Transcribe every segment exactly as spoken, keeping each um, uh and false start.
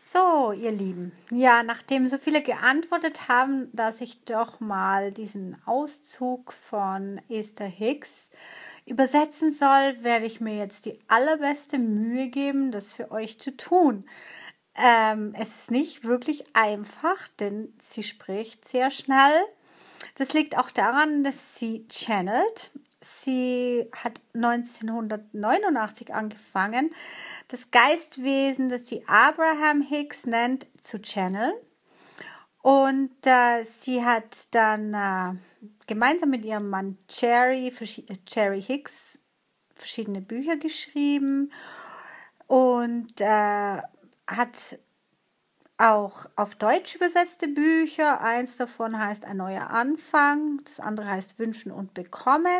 So, ihr Lieben, ja, nachdem so viele geantwortet haben, dass ich doch mal diesen Auszug von Esther Hicks übersetzen soll, werde ich mir jetzt die allerbeste Mühe geben, das für euch zu tun. Ähm, es ist nicht wirklich einfach, denn sie spricht sehr schnell. Das liegt auch daran, dass sie channelt. Sie hat neunzehnhundertneunundachtzig angefangen, das Geistwesen, das sie Abraham Hicks nennt, zu channeln. Und äh, sie hat dann äh, gemeinsam mit ihrem Mann Jerry, Jerry Hicks verschiedene Bücher geschrieben und äh, hat auch auf Deutsch übersetzte Bücher. Eins davon heißt Ein neuer Anfang, das andere heißt Wünschen und Bekommen.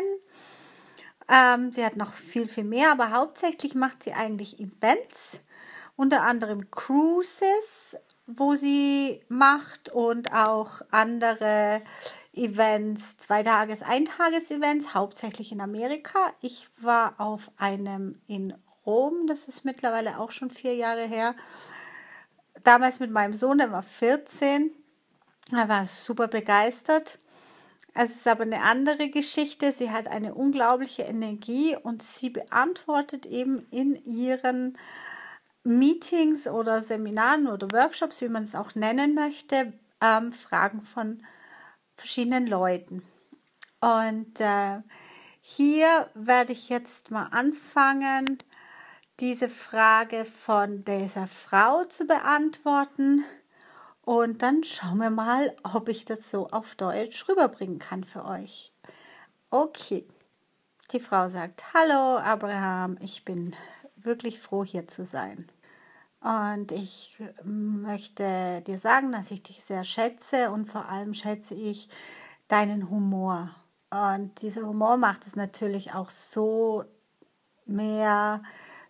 Ähm, sie hat noch viel, viel mehr, aber hauptsächlich macht sie eigentlich Events, unter anderem Cruises, wo sie macht und auch andere Events, Zweitages-, Eintages-Events, hauptsächlich in Amerika. Ich war auf einem in Rom, das ist mittlerweile auch schon vier Jahre her. Damals mit meinem Sohn, der war vierzehn, er war super begeistert. Es ist aber eine andere Geschichte. Sie hat eine unglaubliche Energie und sie beantwortet eben in ihren Meetings oder Seminaren oder Workshops, wie man es auch nennen möchte, ähm, Fragen von verschiedenen Leuten. Und äh, hier werde ich jetzt mal anfangen, diese Frage von dieser Frau zu beantworten. Und dann schauen wir mal, ob ich das so auf Deutsch rüberbringen kann für euch. Okay, die Frau sagt: Hallo Abraham, ich bin wirklich froh, hier zu sein. Und ich möchte dir sagen, dass ich dich sehr schätze und vor allem schätze ich deinen Humor. Und dieser Humor macht es natürlich auch so mehr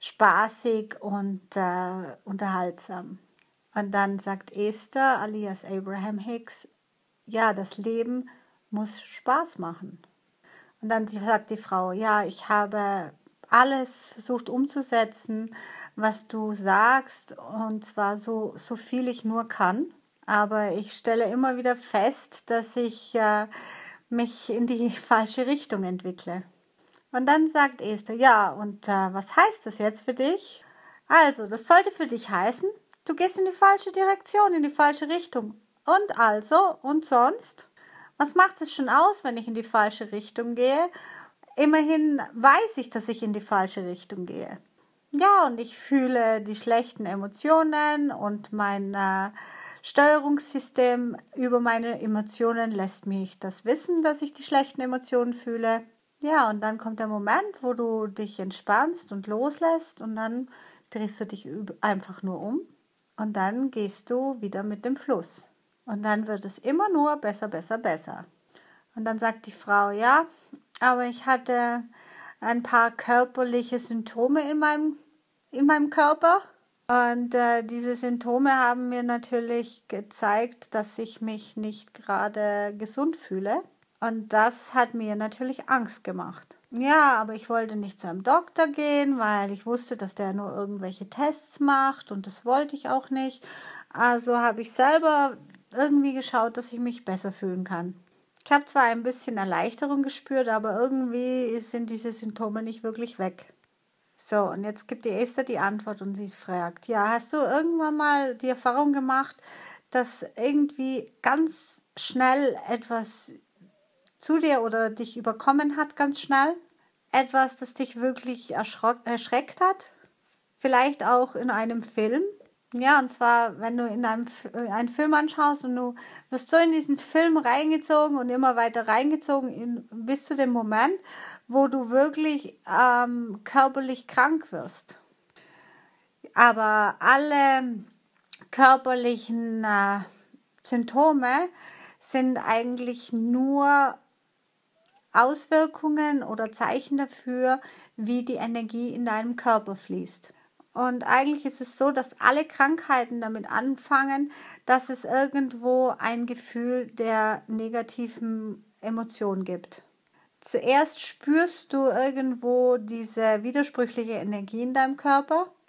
spaßig und äh, unterhaltsam. Und dann sagt Esther, alias Abraham Hicks, ja, das Leben muss Spaß machen. Und dann sagt die Frau, ja, ich habe alles versucht umzusetzen, was du sagst, und zwar so, so viel ich nur kann. Aber ich stelle immer wieder fest, dass ich äh, mich in die falsche Richtung entwickle. Und dann sagt Esther, ja, und äh, was heißt das jetzt für dich? Also, das sollte für dich heißen, du gehst in die falsche Direktion, in die falsche Richtung. Und also, und sonst? Was macht es schon aus, wenn ich in die falsche Richtung gehe? Immerhin weiß ich, dass ich in die falsche Richtung gehe. Ja, und ich fühle die schlechten Emotionen und mein äh, Steuerungssystem über meine Emotionen lässt mich das wissen, dass ich die schlechten Emotionen fühle. Ja, und dann kommt der Moment, wo du dich entspannst und loslässt und dann drehst du dich einfach nur um und dann gehst du wieder mit dem Fluss. Und dann wird es immer nur besser, besser, besser. Und dann sagt die Frau, ja, aber ich hatte ein paar körperliche Symptome in meinem, in meinem Körper. Und äh, diese Symptome haben mir natürlich gezeigt, dass ich mich nicht gerade gesund fühle. Und das hat mir natürlich Angst gemacht. Ja, aber ich wollte nicht zu einem Doktor gehen, weil ich wusste, dass der nur irgendwelche Tests macht und das wollte ich auch nicht. Also habe ich selber irgendwie geschaut, dass ich mich besser fühlen kann. Ich habe zwar ein bisschen Erleichterung gespürt, aber irgendwie sind diese Symptome nicht wirklich weg. So, und jetzt gibt die Esther die Antwort und sie fragt, ja, hast du irgendwann mal die Erfahrung gemacht, dass irgendwie ganz schnell etwas zu dir oder dich überkommen hat, ganz schnell? Etwas, das dich wirklich erschreckt hat? Vielleicht auch in einem Film? Ja, und zwar, wenn du in einem einen Film anschaust und du wirst so in diesen Film reingezogen und immer weiter reingezogen in, bis zu dem Moment, wo du wirklich ähm, körperlich krank wirst. Aber alle körperlichen äh, Symptome sind eigentlich nur Auswirkungen oder Zeichen dafür, wie die Energie in deinem Körper fließt. Und eigentlich ist es so, dass alle Krankheiten damit anfangen, dass es irgendwo ein Gefühl der negativen Emotion gibt. Zuerst spürst du irgendwo diese widersprüchliche Energie in deinem Körper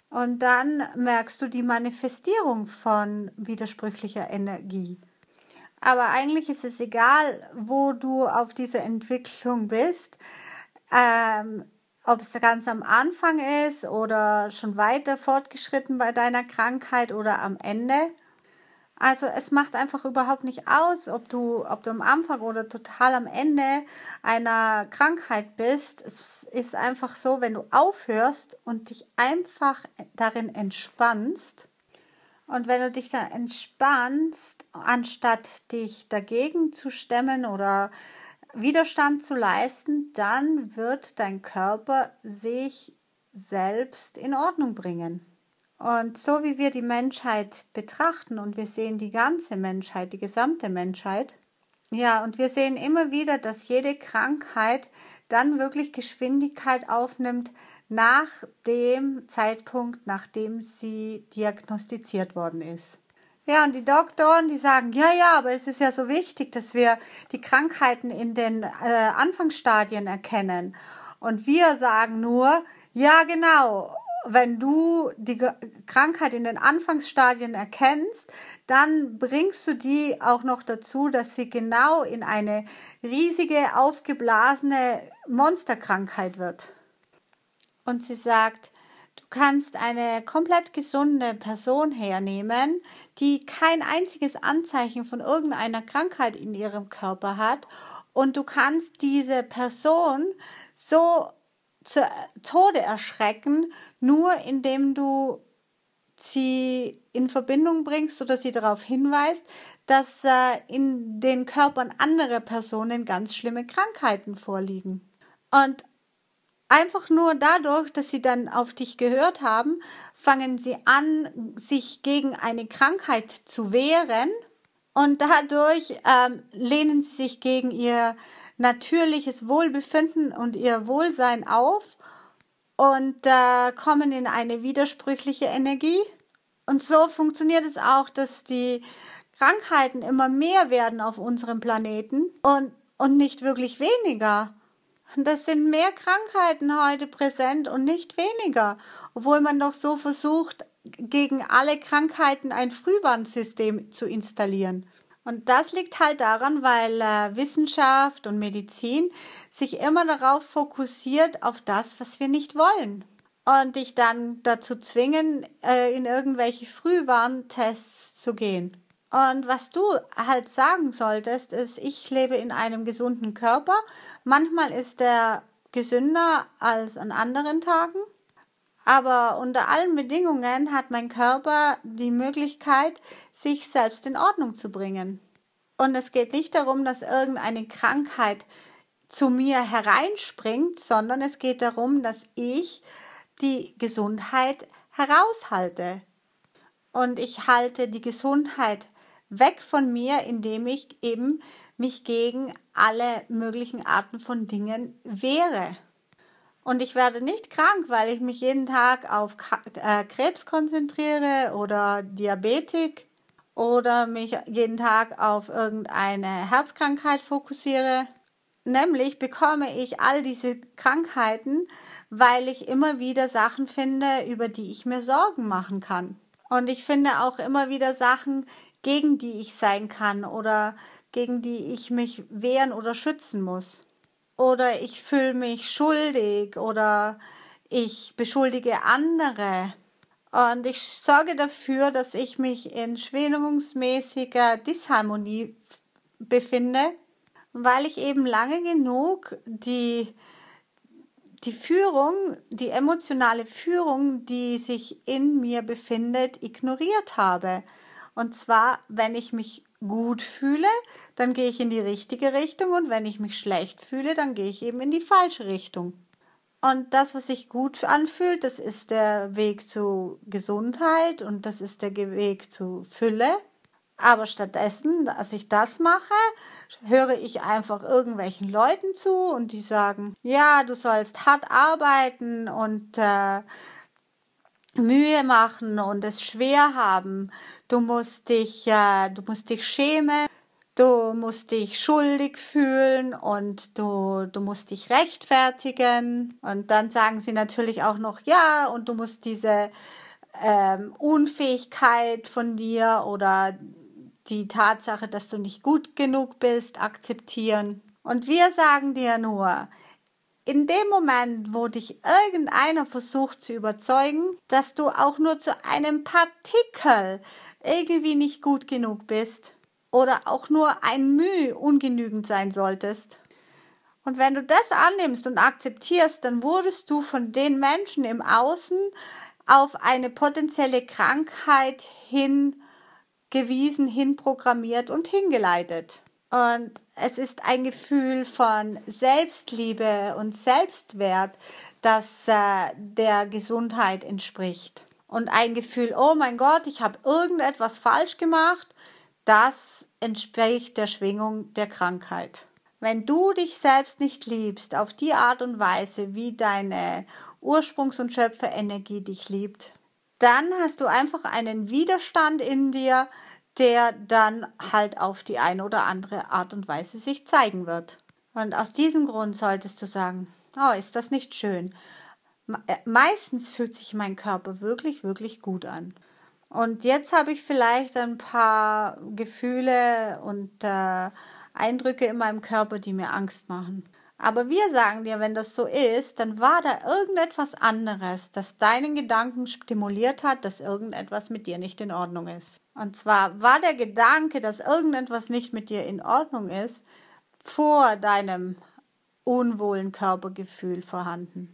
Und dann merkst du die Manifestierung von widersprüchlicher Energie. Aber eigentlich ist es egal, wo du auf dieser Entwicklung bist, ähm, ob es ganz am Anfang ist oder schon weiter fortgeschritten bei deiner Krankheit oder am Ende. Also es macht einfach überhaupt nicht aus, ob du, ob du am Anfang oder total am Ende einer Krankheit bist. Es ist einfach so, wenn du aufhörst und dich einfach darin entspannst, und wenn du dich dann entspannst, anstatt dich dagegen zu stemmen oder Widerstand zu leisten, dann wird dein Körper sich selbst in Ordnung bringen. Und so wie wir die Menschheit betrachten und wir sehen die ganze Menschheit, die gesamte Menschheit, ja, und wir sehen immer wieder, dass jede Krankheit dann wirklich Geschwindigkeit aufnimmt nach dem Zeitpunkt, nachdem sie diagnostiziert worden ist. Ja, und die Doktoren, die sagen, ja, ja, aber es ist ja so wichtig, dass wir die Krankheiten in den äh, Anfangsstadien erkennen. Und wir sagen nur, ja, genau, wenn du die Krankheit in den Anfangsstadien erkennst, dann bringst du die auch noch dazu, dass sie genau in eine riesige, aufgeblasene Monsterkrankheit wird. Und sie sagt, du kannst eine komplett gesunde Person hernehmen, die kein einziges Anzeichen von irgendeiner Krankheit in ihrem Körper hat, und du kannst diese Person so zu Tode erschrecken, nur indem du sie in Verbindung bringst oder sie darauf hinweist, dass äh, in den Körpern anderer Personen ganz schlimme Krankheiten vorliegen. Und einfach nur dadurch, dass sie dann auf dich gehört haben, fangen sie an, sich gegen eine Krankheit zu wehren, und dadurch ähm, lehnen sie sich gegen ihr natürliches Wohlbefinden und ihr Wohlsein auf und äh, kommen in eine widersprüchliche Energie. Und so funktioniert es auch, dass die Krankheiten immer mehr werden auf unserem Planeten und, und nicht wirklich weniger. Das sind mehr Krankheiten heute präsent und nicht weniger, obwohl man doch so versucht, gegen alle Krankheiten ein Frühwarnsystem zu installieren. Und das liegt halt daran, weil äh, Wissenschaft und Medizin sich immer darauf fokussiert, auf das, was wir nicht wollen. Und dich dann dazu zwingen, äh, in irgendwelche Frühwarntests zu gehen. Und was du halt sagen solltest, ist, ich lebe in einem gesunden Körper. Manchmal ist er gesünder als an anderen Tagen. Aber unter allen Bedingungen hat mein Körper die Möglichkeit, sich selbst in Ordnung zu bringen. Und es geht nicht darum, dass irgendeine Krankheit zu mir hereinspringt, sondern es geht darum, dass ich die Gesundheit heraushalte. Und ich halte die Gesundheit weg von mir, indem ich eben mich gegen alle möglichen Arten von Dingen wehre. Und ich werde nicht krank, weil ich mich jeden Tag auf Krebs konzentriere oder Diabetik oder mich jeden Tag auf irgendeine Herzkrankheit fokussiere. Nämlich bekomme ich all diese Krankheiten, weil ich immer wieder Sachen finde, über die ich mir Sorgen machen kann. Und ich finde auch immer wieder Sachen, gegen die ich sein kann oder gegen die ich mich wehren oder schützen muss. Oder ich fühle mich schuldig oder ich beschuldige andere. Und ich sorge dafür, dass ich mich in schwingungsmäßiger Disharmonie befinde, weil ich eben lange genug die, die Führung, die emotionale Führung, die sich in mir befindet, ignoriert habe. Und zwar, wenn ich mich gut fühle, dann gehe ich in die richtige Richtung, und wenn ich mich schlecht fühle, dann gehe ich eben in die falsche Richtung. Und das, was sich gut anfühlt, das ist der Weg zu Gesundheit und das ist der Weg zu Fülle. Aber stattdessen, dass ich das mache, höre ich einfach irgendwelchen Leuten zu und die sagen, ja, du sollst hart arbeiten und äh, Mühe machen und es schwer haben. Du musst dich, äh, du musst dich schämen. Du musst dich schuldig fühlen und du, du musst dich rechtfertigen. Und dann sagen sie natürlich auch noch, ja, und du musst diese ähm, Unfähigkeit von dir oder die Tatsache, dass du nicht gut genug bist, akzeptieren. Und wir sagen dir nur, in dem Moment, wo dich irgendeiner versucht zu überzeugen, dass du auch nur zu einem Partikel irgendwie nicht gut genug bist oder auch nur ein Mühe ungenügend sein solltest. Und wenn du das annimmst und akzeptierst, dann wurdest du von den Menschen im Außen auf eine potenzielle Krankheit hingewiesen, hinprogrammiert und hingeleitet. Und es ist ein Gefühl von Selbstliebe und Selbstwert, das äh, der Gesundheit entspricht. Und ein Gefühl, oh mein Gott, ich habe irgendetwas falsch gemacht, das entspricht der Schwingung der Krankheit. Wenn du dich selbst nicht liebst, auf die Art und Weise, wie deine Ursprungs- und Schöpferenergie dich liebt, dann hast du einfach einen Widerstand in dir, der dann halt auf die eine oder andere Art und Weise sich zeigen wird. Und aus diesem Grund solltest du sagen, oh, ist das nicht schön? Meistens fühlt sich mein Körper wirklich, wirklich gut an. Und jetzt habe ich vielleicht ein paar Gefühle und äh, Eindrücke in meinem Körper, die mir Angst machen. Aber wir sagen dir, wenn das so ist, dann war da irgendetwas anderes, das deinen Gedanken stimuliert hat, dass irgendetwas mit dir nicht in Ordnung ist. Und zwar war der Gedanke, dass irgendetwas nicht mit dir in Ordnung ist, vor deinem unwohlen Körpergefühl vorhanden.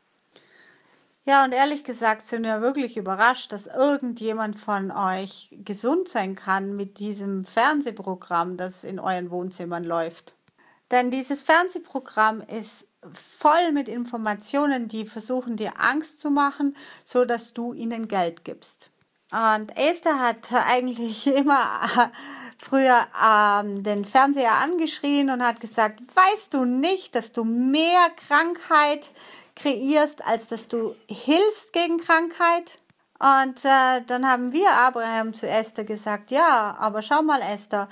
Ja, und ehrlich gesagt sind wir wirklich überrascht, dass irgendjemand von euch gesund sein kann mit diesem Fernsehprogramm, das in euren Wohnzimmern läuft. Denn dieses Fernsehprogramm ist voll mit Informationen, die versuchen, dir Angst zu machen, so dass du ihnen Geld gibst. Und Esther hat eigentlich immer früher ähm, den Fernseher angeschrien und hat gesagt, weißt du nicht, dass du mehr Krankheit kreierst, als dass du hilfst gegen Krankheit? Und äh, dann haben wir Abraham zu Esther gesagt, ja, aber schau mal, Esther,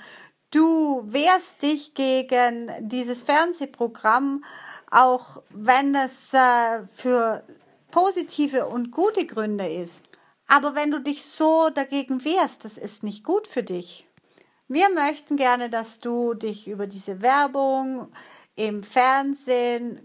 du wehrst dich gegen dieses Fernsehprogramm, auch wenn es äh, für positive und gute Gründe ist. Aber wenn du dich so dagegen wehrst, das ist nicht gut für dich. Wir möchten gerne, dass du dich über diese Werbung im Fernsehen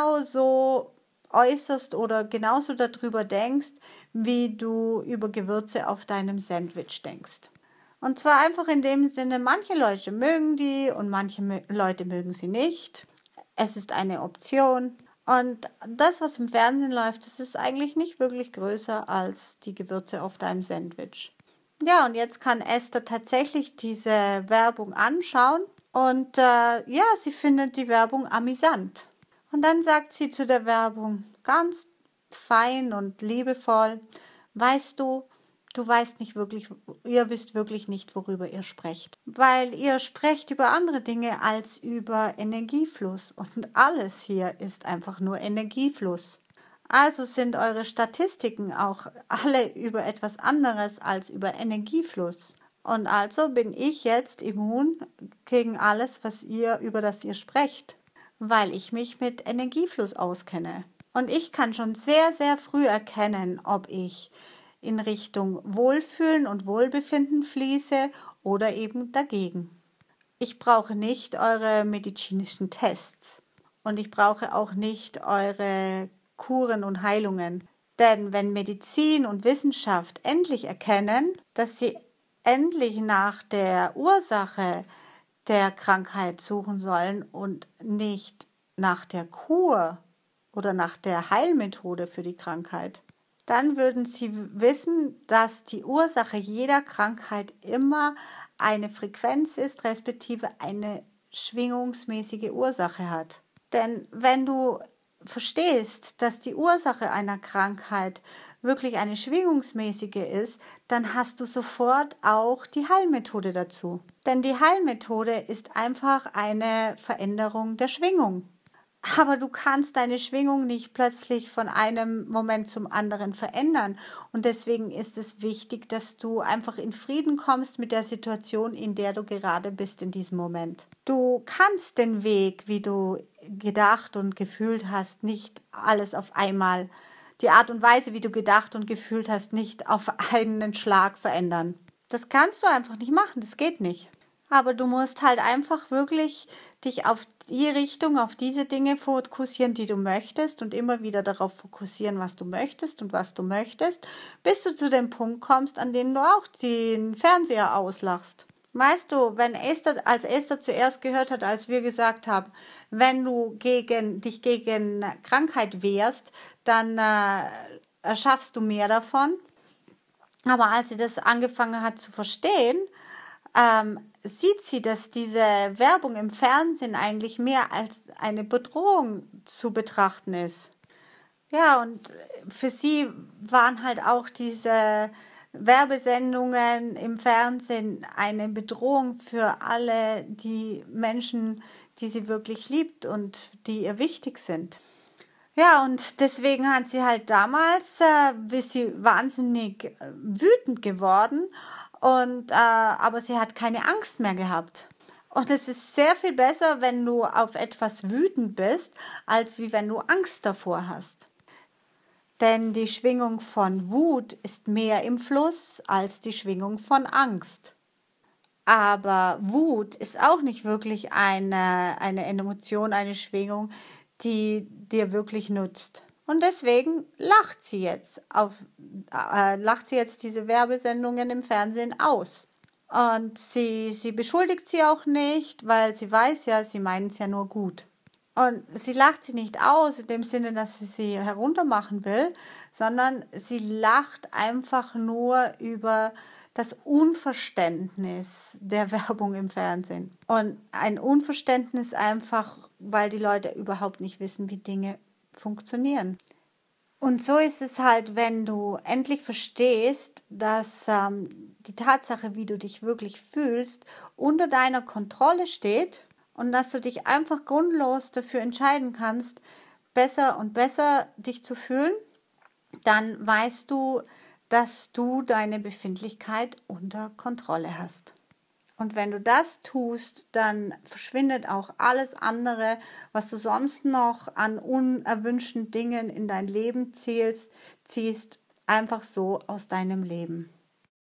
genauso äußerst oder genauso darüber denkst, wie du über Gewürze auf deinem Sandwich denkst. Und zwar einfach in dem Sinne, manche Leute mögen die und manche Leute mögen sie nicht. Es ist eine Option. Und das, was im Fernsehen läuft, das ist eigentlich nicht wirklich größer als die Gewürze auf deinem Sandwich. Ja, und jetzt kann Esther tatsächlich diese Werbung anschauen und äh, ja, sie findet die Werbung amüsant. Und dann sagt sie zu der Werbung ganz fein und liebevoll, weißt du, du weißt nicht wirklich, ihr wisst wirklich nicht, worüber ihr sprecht. Weil ihr sprecht über andere Dinge als über Energiefluss. Und alles hier ist einfach nur Energiefluss. Also sind eure Statistiken auch alle über etwas anderes als über Energiefluss. Und also bin ich jetzt immun gegen alles, was ihr, über das ihr sprecht, weil ich mich mit Energiefluss auskenne. Und ich kann schon sehr, sehr früh erkennen, ob ich in Richtung Wohlfühlen und Wohlbefinden fließe oder eben dagegen. Ich brauche nicht eure medizinischen Tests und ich brauche auch nicht eure Kuren und Heilungen. Denn wenn Medizin und Wissenschaft endlich erkennen, dass sie endlich nach der Ursache der Krankheit suchen sollen und nicht nach der Kur oder nach der Heilmethode für die Krankheit, dann würden sie wissen, dass die Ursache jeder Krankheit immer eine Frequenz ist, respektive eine schwingungsmäßige Ursache hat. Denn wenn du verstehst, dass die Ursache einer Krankheit wirklich eine schwingungsmäßige ist, dann hast du sofort auch die Heilmethode dazu. Denn die Heilmethode ist einfach eine Veränderung der Schwingung. Aber du kannst deine Schwingung nicht plötzlich von einem Moment zum anderen verändern. Und deswegen ist es wichtig, dass du einfach in Frieden kommst mit der Situation, in der du gerade bist in diesem Moment. Du kannst den Weg, wie du gedacht und gefühlt hast, nicht alles auf einmal, die Art und Weise, wie du gedacht und gefühlt hast, nicht auf einen Schlag verändern. Das kannst du einfach nicht machen, das geht nicht. Aber du musst halt einfach wirklich dich auf die Richtung, auf diese Dinge fokussieren, die du möchtest und immer wieder darauf fokussieren, was du möchtest und was du möchtest, bis du zu dem Punkt kommst, an dem du auch den Fernseher auslachst. Weißt du, wenn Esther, als Esther zuerst gehört hat, als wir gesagt haben, wenn du gegen, dich gegen Krankheit wehrst, dann äh, erschaffst du mehr davon. Aber als sie das angefangen hat zu verstehen, ähm, sieht sie, dass diese Werbung im Fernsehen eigentlich mehr als eine Bedrohung zu betrachten ist. Ja, und für sie waren halt auch diese Werbesendungen im Fernsehen eine Bedrohung für alle die Menschen, die sie wirklich liebt und die ihr wichtig sind. Ja, und deswegen hat sie halt damals, äh, ist sie wahnsinnig äh, wütend geworden und äh, aber sie hat keine Angst mehr gehabt. Und es ist sehr viel besser, wenn du auf etwas wütend bist, als wie wenn du Angst davor hast. Denn die Schwingung von Wut ist mehr im Fluss als die Schwingung von Angst. Aber Wut ist auch nicht wirklich eine, eine Emotion, eine Schwingung, die dir wirklich nutzt. Und deswegen lacht sie jetzt auf, äh, lacht sie jetzt diese Werbesendungen im Fernsehen aus. Und sie, sie beschuldigt sie auch nicht, weil sie weiß ja, sie meinen es ja nur gut. Und sie lacht sie nicht aus in dem Sinne, dass sie sie heruntermachen will, sondern sie lacht einfach nur über das Unverständnis der Werbung im Fernsehen. Und ein Unverständnis einfach, weil die Leute überhaupt nicht wissen, wie Dinge funktionieren. Und so ist es halt, wenn du endlich verstehst, dass ähm, die Tatsache, wie du dich wirklich fühlst, unter deiner Kontrolle steht und dass du dich einfach grundlos dafür entscheiden kannst, besser und besser dich zu fühlen, dann weißt du, dass du deine Befindlichkeit unter Kontrolle hast. Und wenn du das tust, dann verschwindet auch alles andere, was du sonst noch an unerwünschten Dingen in dein Leben ziehst, ziehst einfach so aus deinem Leben.